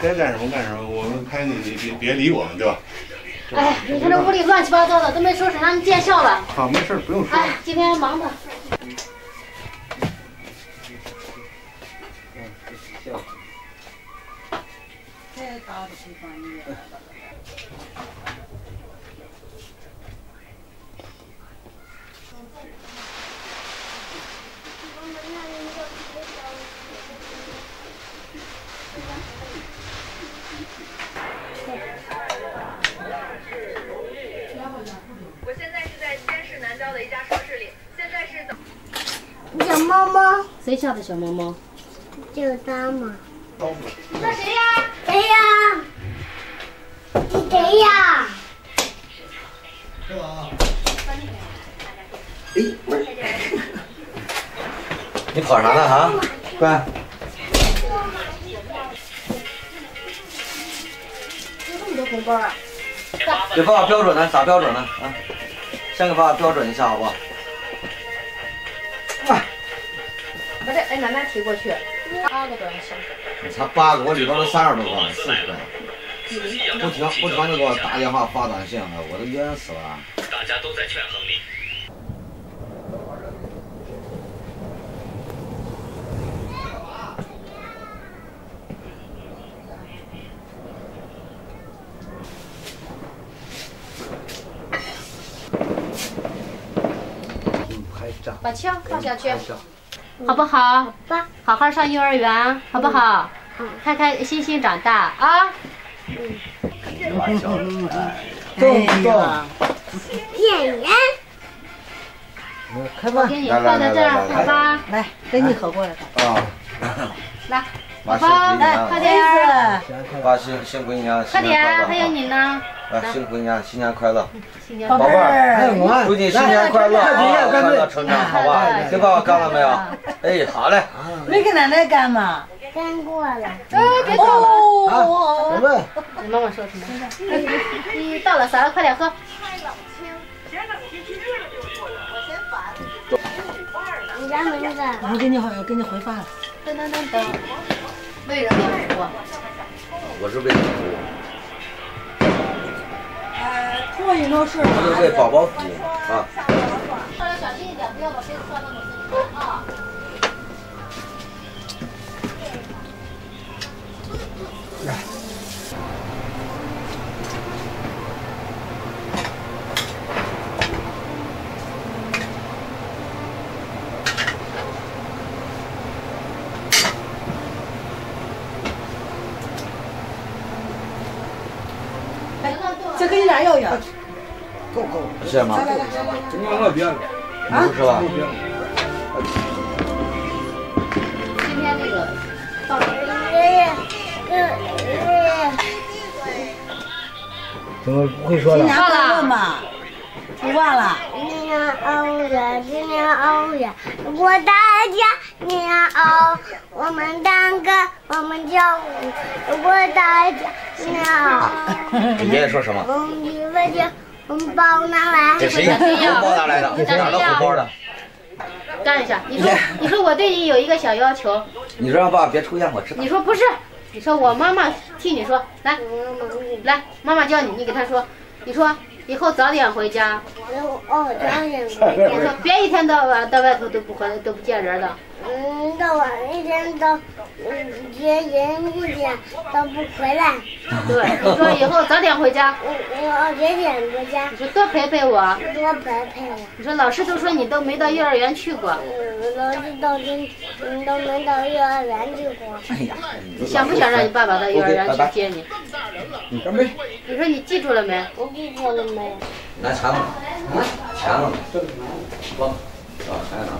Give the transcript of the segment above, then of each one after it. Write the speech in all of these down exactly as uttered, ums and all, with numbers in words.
该干什么干什么，我们拍你，你别别理我们，对吧？ 哎，你看这屋里乱七八糟的，都没收拾，让你见笑了。 好，没事，不用说。 哎，今天忙的。 我现在是在西安市南郊的一家超市里，现在是早。 小猫猫， 谁家的小猫猫？ 就它嘛。 那谁呀？ 谁呀？是谁呀？ 是吧？ 哎，你跑啥呢啊？乖。 有这么多红包啊！ 给爸爸标准呢？咋标准呢？啊，先给爸爸标准一下好不好？ 把这哎奶奶提过去，八个多少钱？ 你才八个，我里边都三十多个，四十个。不停不停的给我打电话发短信，我都冤死了。 大家都在权衡里。 把枪放下去，好不好？ 好吧。 好好上幼儿园，好不好？ 好。 开开心心长大啊！ 嗯。 动动。 骗人。 开饭。 给你放在这儿，好吧？ 来，给你喝过来。 啊。 来，宝宝，来，快点儿！ 爸新新闺女啊， 快点，还有你呢。 来，新闺女啊，新年快乐！ 新年宝贝儿，祝你新年快乐，快乐成长，好吧？给爸爸干了没有？哎，好嘞。 没给奶奶干吗？ 干过了。 哎，别倒了。 哦，我问。 你妈妈说什么？你倒了洒了，快点喝。 你家门子。 我给你回，给你回饭了。 等等等等，为人民服务。 我是为你服务。 托运都是。 我是为宝宝服务啊。 稍微小心一点，不要把杯子摔到我身上啊。 来。再给你俩要一样。够够。 谢谢妈。 来来来， 今天我别了。 你不吃了？ 今天这个到底。 怎么不会说了？新年快乐嘛！你忘了？ 新年好呀，新年好呀，我大家新年好，我们唱歌，我们跳舞，我大家新年好。 你爷爷说什么？ 我们一分钱红包拿来。 给谁呀？红包拿来的？哪儿的红包的？ 干一下，你说，你说我对你有一个小要求。 你说让爸爸别抽烟，我知道。 你说不是，你说我妈妈替你说，来，来，妈妈教你，你给他说，你说以后早点回家。 哦，早点回家。 你说别一天到晚到外头都不回来，都不见人的。 嗯，到晚一天都，嗯，见人一天都不回来。 对，你说以后早点回家。 我我早点回家。 你说多陪陪我。 多陪陪我。 你说老师都说你都没到幼儿园去过。 嗯，老师都真，嗯，都没到幼儿园去过。 哎呀， 你想不想让你爸爸到幼儿园去接你？ 你干杯。 你说你记住了没？ 我记住了没？ 拿钱吗？钱了。不，啊，钱拿。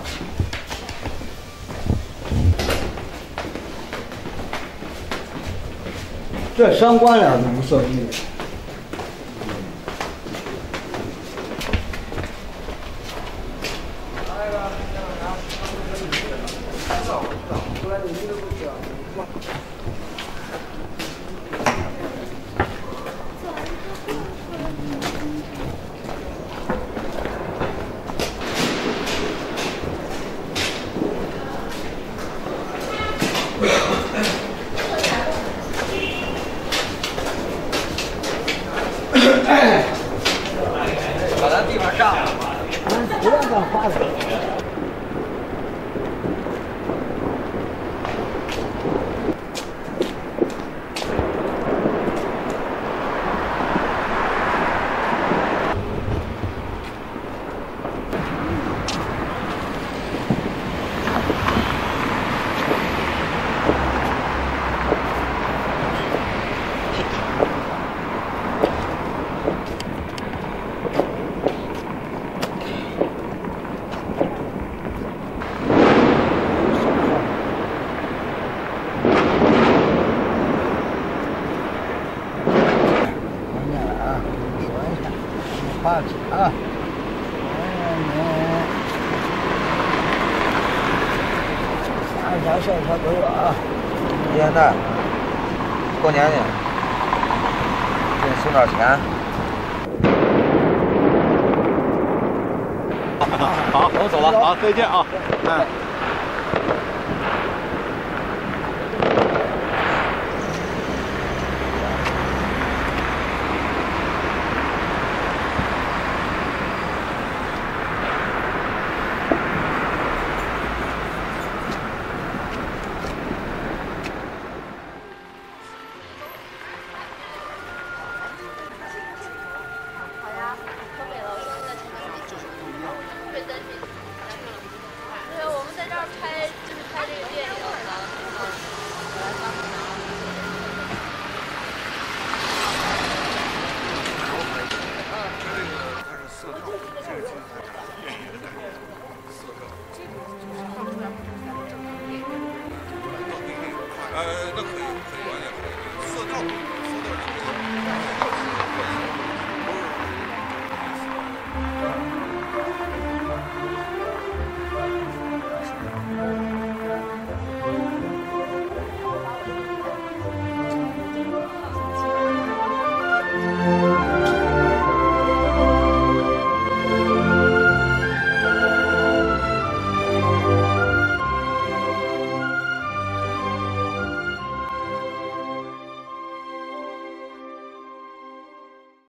这双关了是无所谓的。 放弃啊！大条小条都有啊。 元旦，过年呢，给你送点钱。 好，我走了，好，再见啊，嗯。